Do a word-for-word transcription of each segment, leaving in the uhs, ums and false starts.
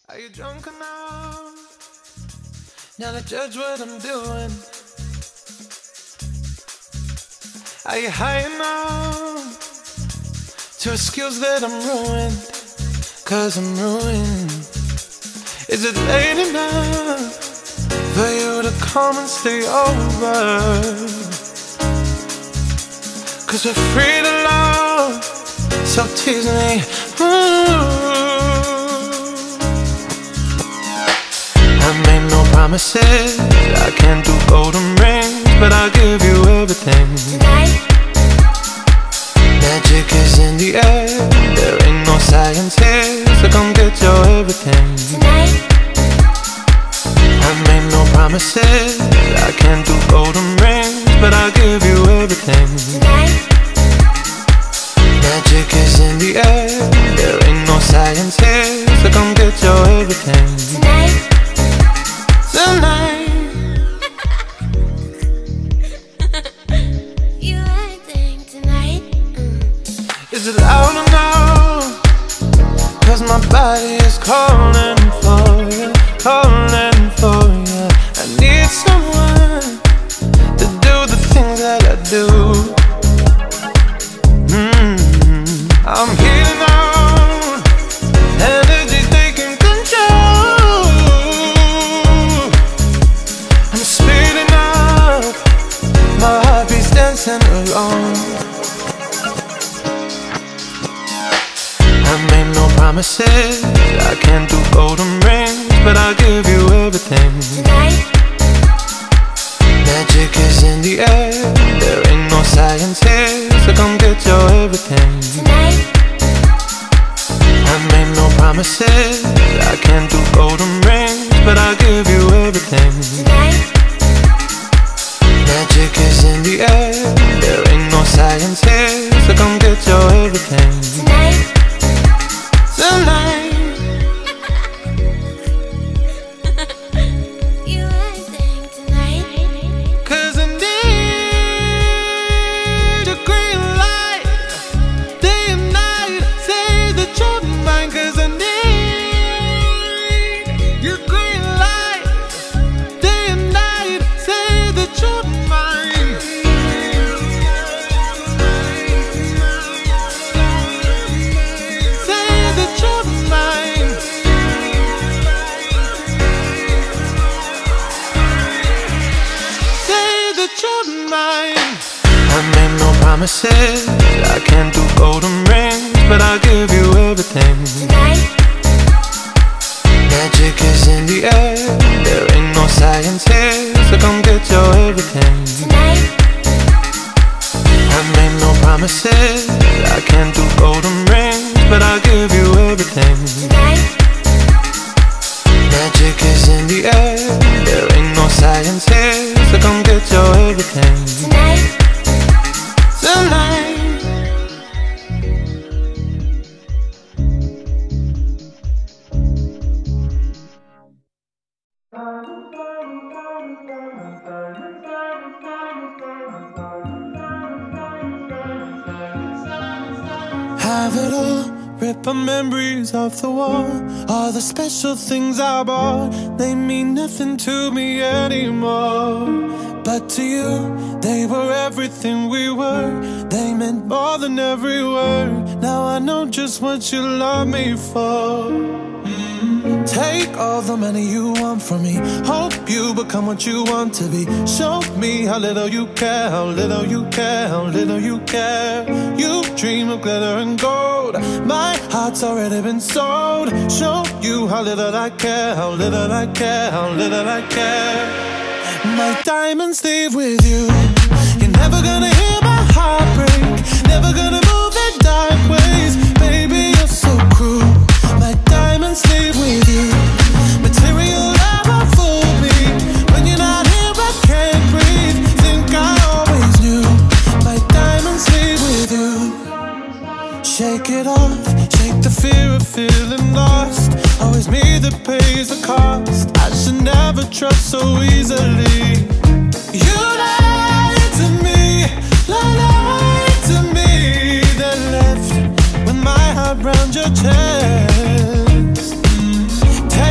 Are you drunk enough now to judge what I'm doing? Are you high enough to excuse that I'm ruined? Cause I'm ruined. Is it late enough for you to come and stay over? Cause we're free to love, so tease me. Ooh. I made no promises, I can't do golden rings, but I'll give you everything. Tonight? Magic is in the air, there ain't no science here, so come get your everything. Tonight? I made no promises, I can't do golden rings, but I'll give you everything. Tonight? Magic is in the air, there ain't no science here, so come get your everything. Tonight? Tonight. You acting tonight? Mm. Is it loud enough? Cause my body is calling for you, calling for you. I need someone to do the things that I do. Mm-hmm. I'm heating on, energy's taking control. I'm speeding up, my heartbeat's dancing along. I made no promises, I can't do golden rings, but I'll give you everything. Tonight? Magic is in the air, there ain't no science here, so come get your everything. Tonight? I made no promises, I can't do golden rings, but I'll give you everything. Tonight? Magic is in the air, there ain't no science here, so come get your everything. Tonight? Tonight. You acting tonight? Cause I need your green light, day and night, say that you're mine. Cause I need your green light, day and night, say that you're mine. Say that you're mine. Say that you're mine. I made no promises, I can't do golden rings, but I'll give you everything. Tonight? Magic is in the air, there ain't no science here, so come get your everything. Tonight? I made no promises, I can't do golden rings, but I'll give you everything. Tonight? Magic is in the air, there ain't no science here, so come get your everything. Tonight? Tonight. Have it all, rip our memories off the wall. All the special things I bought, they mean nothing to me anymore. But to you, they were everything we were. They meant more than every word. Now I know just what you love me for. Mm. Take all the money you want from me, hope you become what you want to be. Show me how little you care, how little you care, how little you care. You dream of glitter and gold, my heart's already been sold. Show you how little I care, how little I care, how little I care. My diamonds leave with you. You're never gonna hear my heart break, never gonna move in dark ways. Baby, you're so cruel. My diamonds leave with you. Material never fooled me. When you're not here, I can't breathe. Think I always knew. My diamonds leave with you. Shake it off, shake the fear of feeling lost. Always me that pays the cost. I should never trust so easily. You lied to me, lied to me. Then left with my heart round your chest.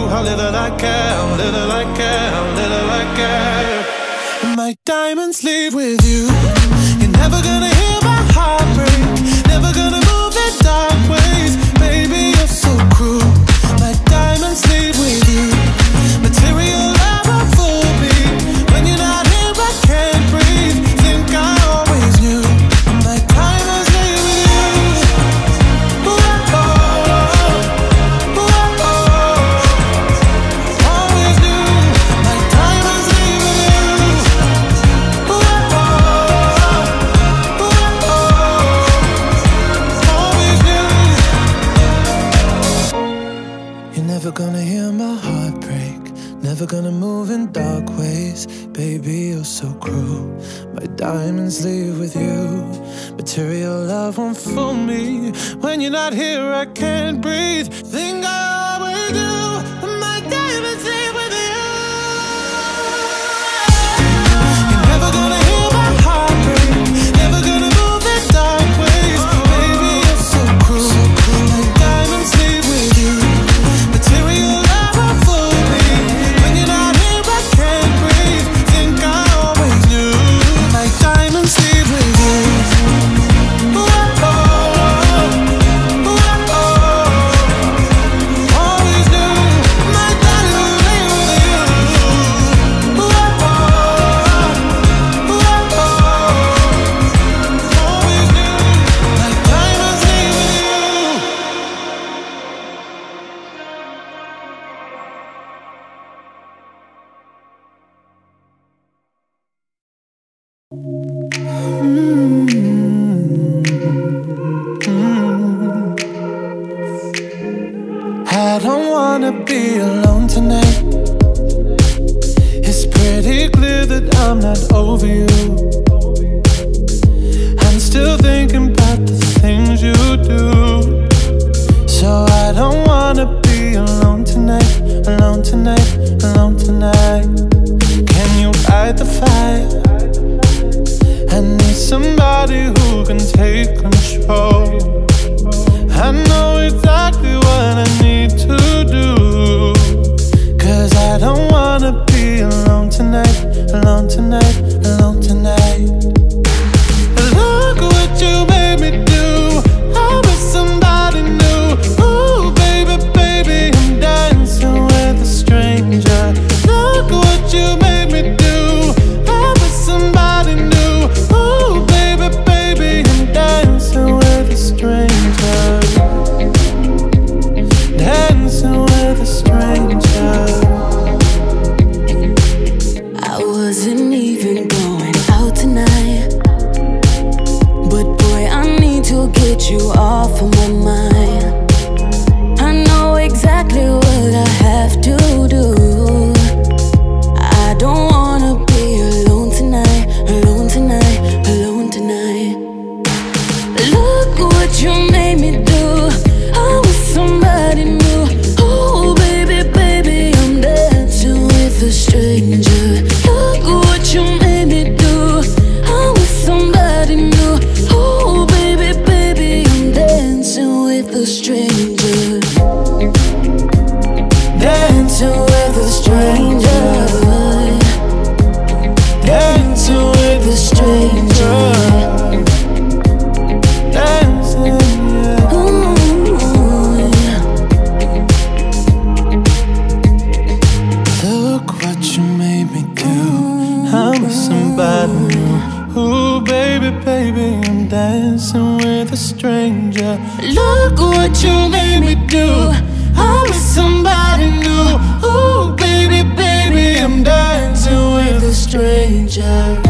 how little I care, how little I care, how little I care. And my diamonds leave with you. You're never gonna hear my heart break, never gonna move in dark ways. Baby, you're so cruel. My diamonds leave with you. Material love will fool me. When you're not here, I can't breathe. Think I always knew. My diamonds leave with you. Ooh, oh, ooh, oh, always knew. My diamonds leave with you. Ooh, oh, ooh, oh, always knew. You're never gonna hear my heart break, never gonna move in dark ways. Baby, you're so cruel. My diamonds leave with you. Material love won't fool me. When you're not here, I can't breathe. Think I always do. My diamonds leave with you. You're never gonna hear my heart break, never gonna move in dark ways. Baby, you're so cruel. My diamonds leave with you. Material love won't fool me. When you're not here, I can't breathe. Think I always knew. My diamonds leave with you. Ooh, oh, ooh, oh, always knew. My diamonds leave with you. Ooh, oh, ooh, oh, always knew. My diamonds leave with you. I don't wanna be alone tonight. It's pretty clear that I'm not over you. I'm still thinking about the things you do. So I don't wanna be alone tonight, alone tonight, alone tonight. Can you fight the fire? I need somebody who can take control. I know exactly what I need to do. Cause I don't wanna be alone tonight, alone tonight, alone tonight. Look what you made me do. I was somebody new. Ooh, baby, baby, I'm dancing with a stranger. Look what you made me do. I was somebody new. Ooh, baby, baby, I'm dancing with a stranger. Dancing with a stranger. I wasn't even going out tonight, but boy, I need to get you off of my mind. I know exactly what I have to do. I don't wanna be alone tonight, alone tonight, alone tonight. Look what you made me do. I was somebody new. Oh, baby, baby, I'm dancing with a stranger. Look what you made me do. I was somebody new. Oh, baby, baby, I'm dancing with a stranger. Dancing with a stranger. Dancing with a stranger. Dancing, yeah. Ooh, yeah. Look what you made me do. I'm with somebody new. Ooh, baby, baby, I'm dancing with a stranger. Look what you made me do. I'm with somebody new. Ooh, baby, baby, I'm dancing with a stranger.